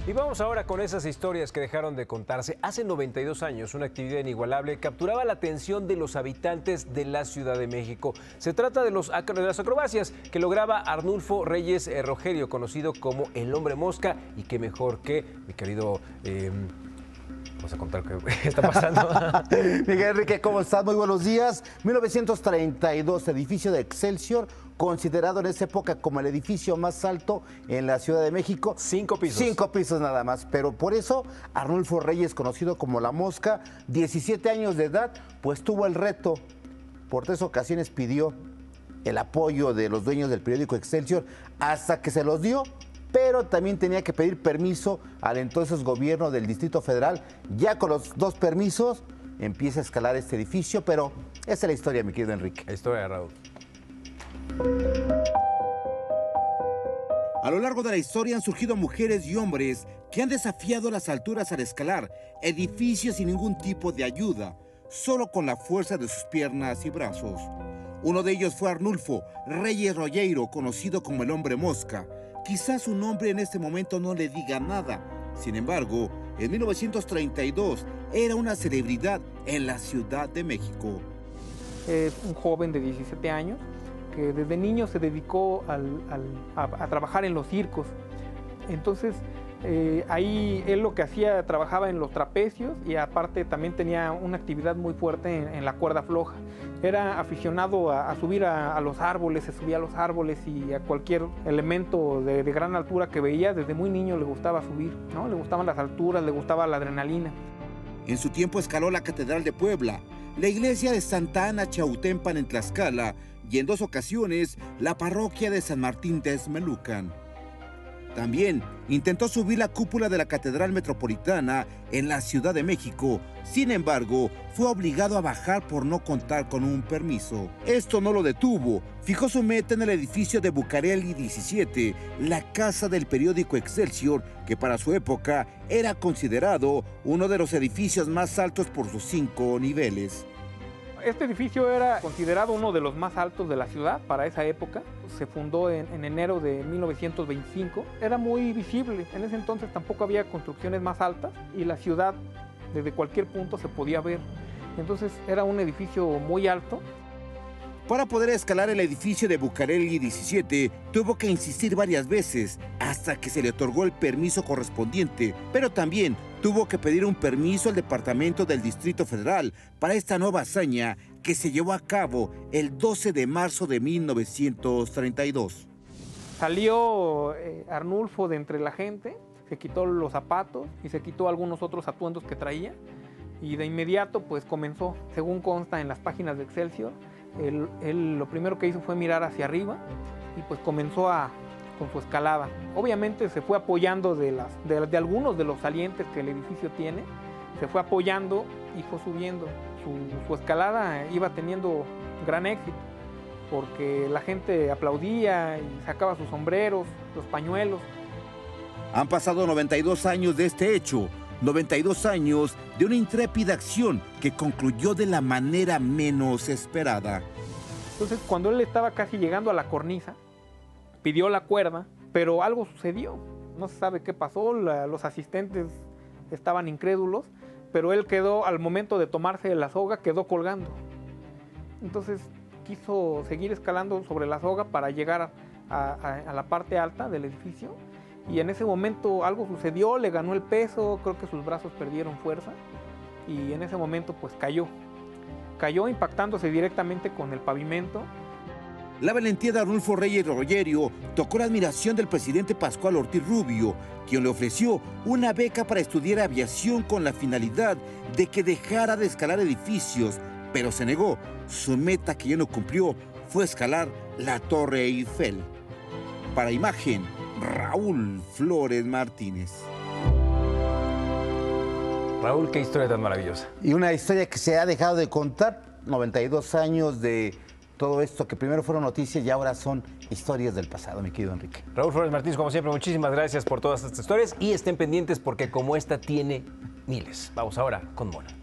Y vamos ahora con esas historias que dejaron de contarse. Hace 92 años, una actividad inigualable capturaba la atención de los habitantes de la Ciudad de México. Se trata de las acrobacias que lograba Arnulfo Reyes Rogerio, conocido como el Hombre Mosca. Y qué mejor que mi querido... Vamos a contar qué está pasando. Miguel Enrique, ¿cómo estás? Muy buenos días. 1932, edificio de Excelsior, considerado en esa época como el edificio más alto en la Ciudad de México. 5 pisos. 5 pisos nada más. Pero por eso, Arnulfo Reyes, conocido como La Mosca, 17 años de edad, pues tuvo el reto. Por 3 ocasiones pidió el apoyo de los dueños del periódico Excelsior, hasta que se los dio. Pero también tenía que pedir permiso al entonces gobierno del Distrito Federal. Ya con los 2 permisos empieza a escalar este edificio, pero esa es la historia, mi querido Enrique. La historia de Raúl. A lo largo de la historia han surgido mujeres y hombres que han desafiado las alturas al escalar edificios sin ningún tipo de ayuda, solo con la fuerza de sus piernas y brazos. Uno de ellos fue Arnulfo Reyes Rogerio, conocido como el Hombre Mosca. Quizás su nombre en este momento no le diga nada. Sin embargo, en 1932 era una celebridad en la Ciudad de México. Es un joven de 17 años que desde niño se dedicó a trabajar en los circos. Entonces, ahí él lo que hacía, trabajaba en los trapecios y aparte también tenía una actividad muy fuerte en la cuerda floja. Era aficionado a subir a los árboles, se subía a los árboles y a cualquier elemento de gran altura que veía. Desde muy niño le gustaba subir, ¿no? Le gustaban las alturas, le gustaba la adrenalina. En su tiempo escaló la Catedral de Puebla, la iglesia de Santa Ana Chautempan en Tlaxcala y en 2 ocasiones la parroquia de San Martín Texmelucan. También intentó subir la cúpula de la Catedral Metropolitana en la Ciudad de México. Sin embargo, fue obligado a bajar por no contar con un permiso. Esto no lo detuvo. Fijó su meta en el edificio de Bucareli 17, la casa del periódico Excelsior, que para su época era considerado uno de los edificios más altos por sus 5 niveles. Este edificio era considerado uno de los más altos de la ciudad para esa época. Se fundó en enero de 1925. Era muy visible. En ese entonces tampoco había construcciones más altas y la ciudad desde cualquier punto se podía ver. Entonces era un edificio muy alto. Para poder escalar el edificio de Bucareli 17, tuvo que insistir varias veces hasta que se le otorgó el permiso correspondiente, pero también tuvo que pedir un permiso al Departamento del Distrito Federal para esta nueva hazaña que se llevó a cabo el 12 de marzo de 1932. Salió Arnulfo de entre la gente, se quitó los zapatos y se quitó algunos otros atuendos que traía y de inmediato pues comenzó, según consta en las páginas de Excelsior, él lo primero que hizo fue mirar hacia arriba y pues comenzó con su escalada. Obviamente se fue apoyando de algunos de los salientes que el edificio tiene, se fue apoyando y fue subiendo. Su escalada iba teniendo gran éxito porque la gente aplaudía y sacaba sus sombreros, los pañuelos. Han pasado 92 años de este hecho, 92 años de una intrépida acción que concluyó de la manera menos esperada. Entonces, cuando él estaba casi llegando a la cornisa, pidió la cuerda, pero algo sucedió. No se sabe qué pasó, los asistentes estaban incrédulos, pero él quedó, al momento de tomarse la soga, quedó colgando. Entonces, quiso seguir escalando sobre la soga para llegar a la parte alta del edificio. Y en ese momento algo sucedió, le ganó el peso, creo que sus brazos perdieron fuerza y en ese momento pues cayó impactándose directamente con el pavimento. La valentía de Arnulfo Reyes Rogerio tocó la admiración del presidente Pascual Ortiz Rubio, quien le ofreció una beca para estudiar aviación con la finalidad de que dejara de escalar edificios, pero se negó. Su meta, que ya no cumplió, fue escalar la Torre Eiffel. Para Imagen, Raúl Flores Martínez. Raúl, qué historia tan maravillosa. Y una historia que se ha dejado de contar, 92 años de todo esto que primero fueron noticias y ahora son historias del pasado, mi querido Enrique. Raúl Flores Martínez, como siempre, muchísimas gracias por todas estas historias y estén pendientes porque como esta tiene miles. Vamos ahora con Mona.